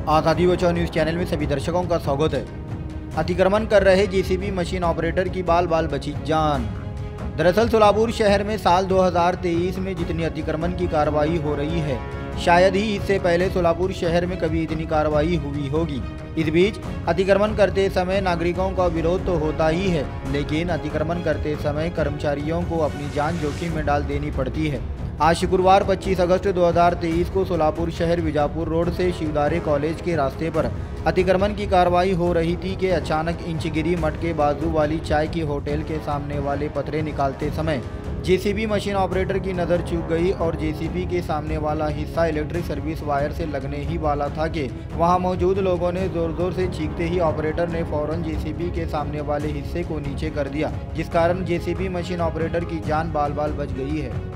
आज़ादी बचाओ news channel में सभी दर्शकों का स्वागत है। अतिक्रमण कर रहे जेसीबी मशीन ऑपरेटर की बाल बाल बची जान। दरअसल सोलापुर शहर में साल 2023 में जितनी अतिक्रमण की कार्रवाई हो रही है, शायद ही इससे पहले सोलापुर शहर में कभी इतनी कार्रवाई हुई होगी। इस बीच अतिक्रमण करते समय नागरिकों का विरोध तो होता ही है, लेकिन अतिक्रमण करते समय कर्मचारियों को अपनी जान जोखिम में डाल देनी पड़ती है। आज शुक्रवार 25 अगस्त 2023 को सोलापुर शहर विजापुर रोड से शिवदारे कॉलेज के रास्ते पर अतिक्रमण की कार्रवाई हो रही थी कि अचानक इंचगिरी मठ के बाजू वाली चाय की होटल के सामने वाले पतरे निकालते समय जेसीबी मशीन ऑपरेटर की नज़र चूक गई और जेसीबी के सामने वाला हिस्सा इलेक्ट्रिक सर्विस वायर से लगने ही वाला था कि वहां मौजूद लोगों ने जोर जोर से चीखते ही ऑपरेटर ने फौरन जेसीबी के सामने वाले हिस्से को नीचे कर दिया, जिस कारण जेसीबी मशीन ऑपरेटर की जान बाल बाल बच गई है।